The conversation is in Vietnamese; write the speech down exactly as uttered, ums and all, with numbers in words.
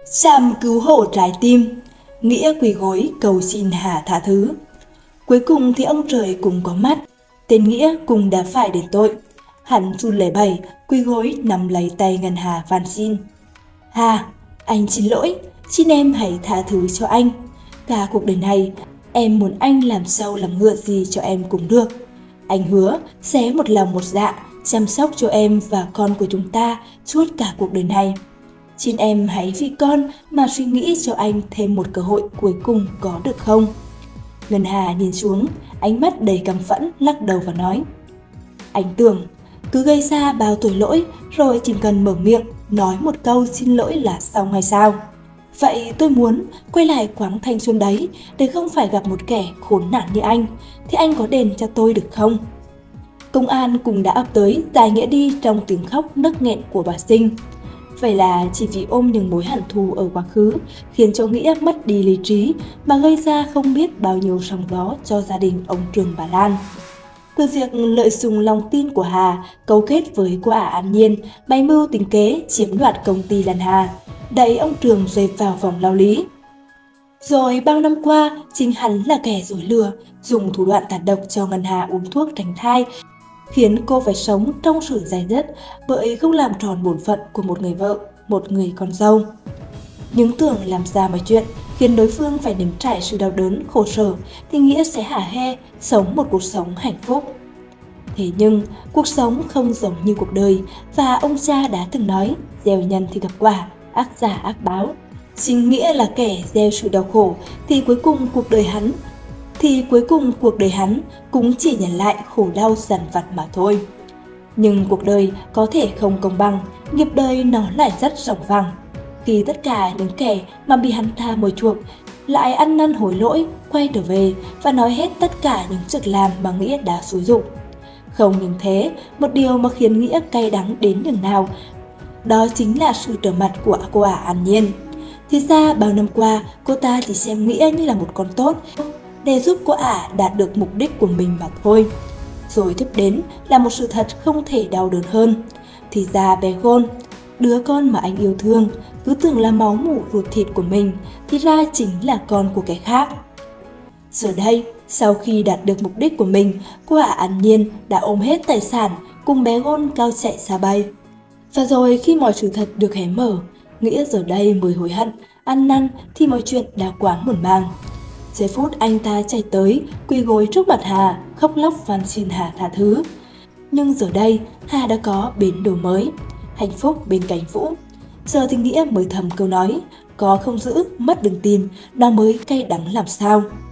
Trạm cứu hộ trái tim, Nghĩa quỳ gối cầu xin Hà tha thứ. Cuối cùng thì ông trời cũng có mắt, tên Nghĩa cũng đã phải đền tội. Hắn run lẩy bẩy, quỳ gối nắm lấy tay Ngân Hà van xin. Hà, anh xin lỗi, xin em hãy tha thứ cho anh. Cả cuộc đời này, em muốn anh làm sâu làm ngựa gì cho em cũng được. Anh hứa sẽ một lòng một dạ chăm sóc cho em và con của chúng ta suốt cả cuộc đời này. Xin em hãy vì con mà suy nghĩ cho anh thêm một cơ hội cuối cùng có được không? Ngân Hà nhìn xuống, ánh mắt đầy căm phẫn lắc đầu và nói. Anh tưởng cứ gây ra bao tội lỗi rồi chỉ cần mở miệng nói một câu xin lỗi là xong hay sao? Vậy tôi muốn quay lại quãng thanh xuân đấy để không phải gặp một kẻ khốn nạn như anh, thì anh có đền cho tôi được không? Công an cũng đã ập tới giải Nghĩa đi trong tiếng khóc nấc nghẹn của bà Sinh. Vậy là chỉ vì ôm những mối hận thù ở quá khứ khiến cho Nghĩa mất đi lý trí mà gây ra không biết bao nhiêu sóng gió cho gia đình ông Trường bà Lan. Từ việc lợi dụng lòng tin của Hà cấu kết với cô ả An Nhiên, bày mưu tính kế chiếm đoạt công ty Lan Hà, đẩy ông Trường rơi vào vòng lao lý. Rồi bao năm qua, chính hắn là kẻ dối lừa, dùng thủ đoạn tàn độc cho Ngân Hà uống thuốc tránh thai, khiến cô phải sống trong sự dai dứt bởi không làm tròn bổn phận của một người vợ, một người con dâu. Những tưởng làm ra mọi chuyện khiến đối phương phải nếm trải sự đau đớn, khổ sở thì Nghĩa sẽ hả hê, sống một cuộc sống hạnh phúc. Thế nhưng, cuộc sống không giống như cuộc đời và ông cha đã từng nói, gieo nhân thì gặp quả, ác giả ác báo. Chính Nghĩa là kẻ gieo sự đau khổ thì cuối cùng cuộc đời hắn thì cuối cùng cuộc đời hắn cũng chỉ nhận lại khổ đau dằn vặt mà thôi. Nhưng cuộc đời có thể không công bằng, nghiệp đời nó lại rất rộng vằng. Khi tất cả những kẻ mà bị hắn tha mồi chuộc lại ăn năn hối lỗi, quay trở về và nói hết tất cả những việc làm mà Nghĩa đã xúi giục. Không những thế, một điều mà khiến Nghĩa cay đắng đến nhường nào, đó chính là sự trở mặt của cô ả An Nhiên. Thì ra bao năm qua, cô ta chỉ xem Nghĩa như là một con tốt để giúp cô ả đạt được mục đích của mình mà thôi. Rồi tiếp đến là một sự thật không thể đau đớn hơn. Thì ra bé Gôn, đứa con mà anh yêu thương, cứ tưởng là máu mủ ruột thịt của mình, thì ra chính là con của kẻ khác. Giờ đây, sau khi đạt được mục đích của mình, cô ả An Nhiên đã ôm hết tài sản cùng bé Gôn cao chạy xa bay. Và rồi khi mọi sự thật được hé mở, Nghĩa giờ đây mới hối hận, ăn năn thì mọi chuyện đã quá muộn màng. Giây phút anh ta chạy tới, quỳ gối trước mặt Hà, khóc lóc van xin Hà tha thứ. Nhưng giờ đây, Hà đã có bến đỗ mới, hạnh phúc bên cạnh Vũ. Giờ thì Nghĩa mới thầm câu nói, có không giữ, mất đừng tìm, nó mới cay đắng làm sao.